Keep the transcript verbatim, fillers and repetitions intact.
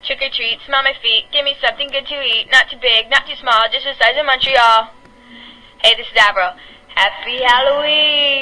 Trick or treat, smell my feet, give me something good to eat. Not too big, not too small, just the size of Montreal. Hey, this is Avril. Happy Halloween!